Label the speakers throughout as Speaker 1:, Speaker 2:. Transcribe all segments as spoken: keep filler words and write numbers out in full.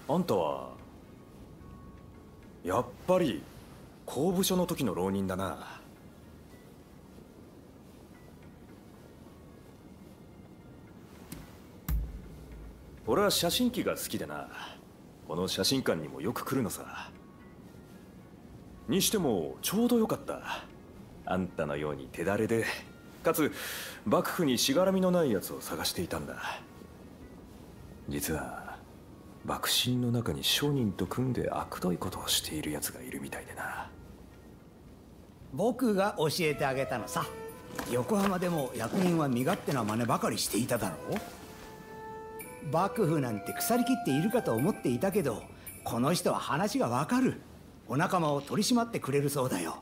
Speaker 1: あんたはやっぱり公部署の時の浪人だな。俺は写真機が好きでな、この写真館にもよく来るのさ。にしてもちょうどよかった。あんたのように手だれで、かつ幕府にしがらみのないやつを探していたんだ。実は幕臣の中に商人と組んで悪どいことをしているやつがいるみたいでな。
Speaker 2: 僕が教えてあげたのさ。横浜でも役人は身勝手な真似ばかりしていただろう。幕府なんて腐りきっているかと思っていたけど、この人は話がわかる。お仲間を取り締まってくれるそうだよ。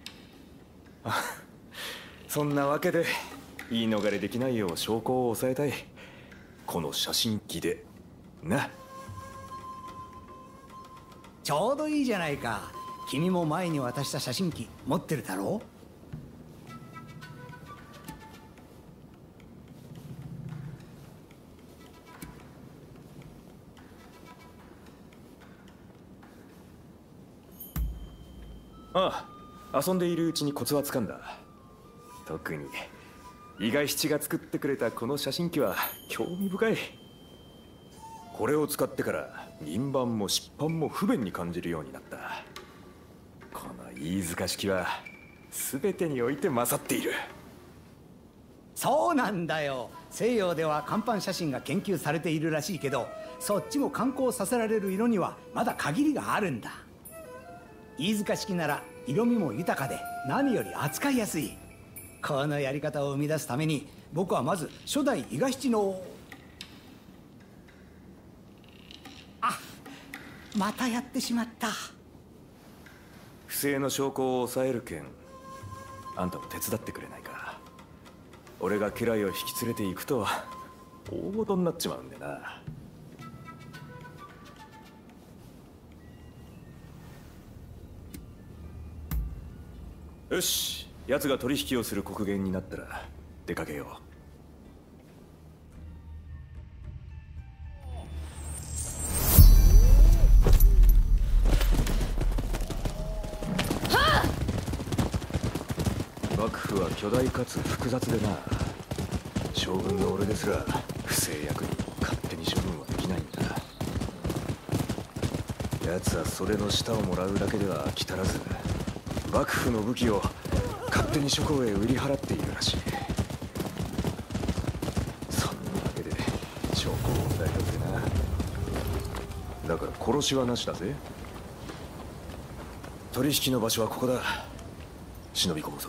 Speaker 1: そんなわけで言い逃れできないよう証拠を抑えたい。この写真機でな。
Speaker 2: ちょうどいいじゃないか。君も前に渡した写真機持ってるだろう。
Speaker 1: ああ、遊んでいるうちにコツはつかんだ。特に伊賀七が作ってくれたこの写真機は興味深い。これを使ってから銀盤も漆版も不便に感じるようになった。この飯塚式は全てにおいて勝っている。
Speaker 2: そうなんだよ。西洋では看板写真が研究されているらしいけど、そっちも観光させられる色にはまだ限りがあるんだ。飯塚式なら色味も豊かで何より扱いやすい。このやり方を生み出すために僕はまず初代伊賀七のあまたやってしまった。
Speaker 1: 不正の証拠を抑える件、あんたも手伝ってくれないか。俺が家来を引き連れて行くと大事になっちまうんでな。よし、奴が取引をする刻限になったら出かけよう。幕府は巨大かつ複雑でな。将軍の俺ですら不正役に勝手に処分はできないんだ。奴はそれの舌をもらうだけでは飽き足らず、幕府の武器を勝手に諸侯へ売り払っているらしい。そんなわけで証拠問題だってな。だから殺しはなしだぜ。取引の場所はここだ。忍び込むぞ。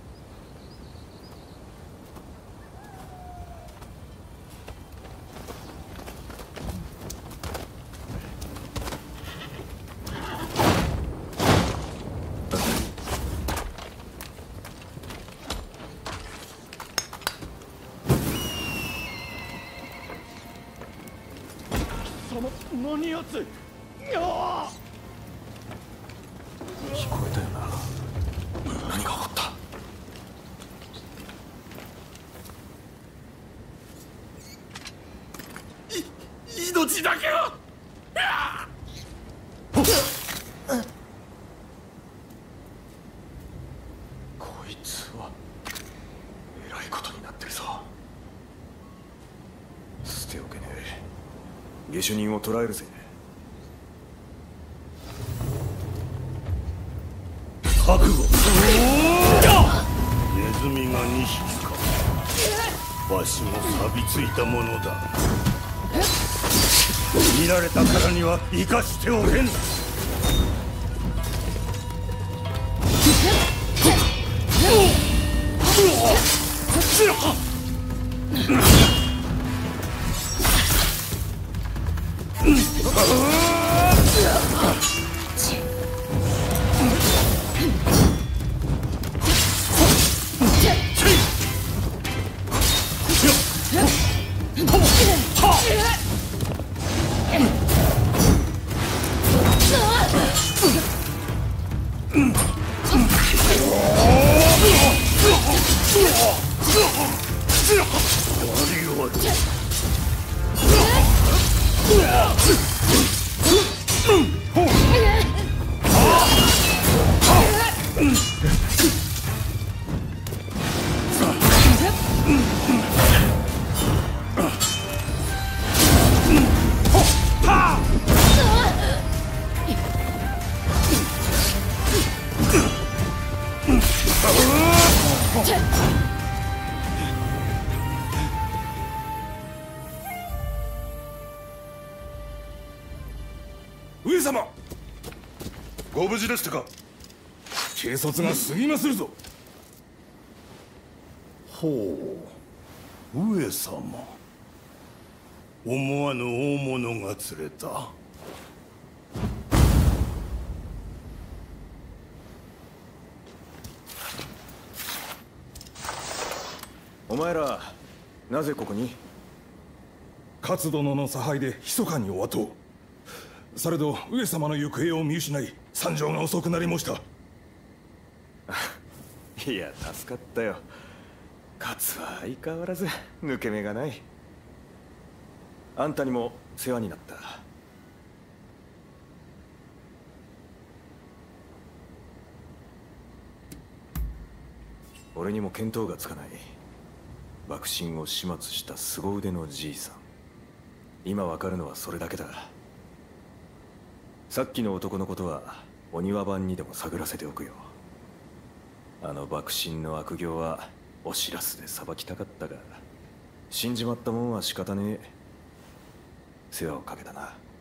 Speaker 3: 何やつ。聞
Speaker 1: こえたよな。何が起こった。
Speaker 3: い命だけは。
Speaker 1: こいつはえらいことになってるぞ。捨ておけねえ。下手人を捕らえるぜ。
Speaker 3: 覚悟。ネズミがにひきか。わしも錆びついたものだ。見られたからには生かしておけん。終わりよ。 様、ご無事でしたか。警察がすみまするぞ。ほう、上様。思わぬ大物が釣れた。
Speaker 1: お前らなぜここに？
Speaker 3: 勝殿の差配で密かにお後を。されど上様の行方を見失い参上が遅くなりました。
Speaker 1: いや助かったよ。勝は相変わらず抜け目がない。あんたにも世話になった。俺にも見当がつかない。幕臣を始末した凄腕のじいさん。今わかるのはそれだけだ。さっきの男のことはお庭番にでも探らせておくよ。あの幕臣の悪行はおしらすで裁きたかったが、死んじまったもんは仕方ねえ。世話をかけたな。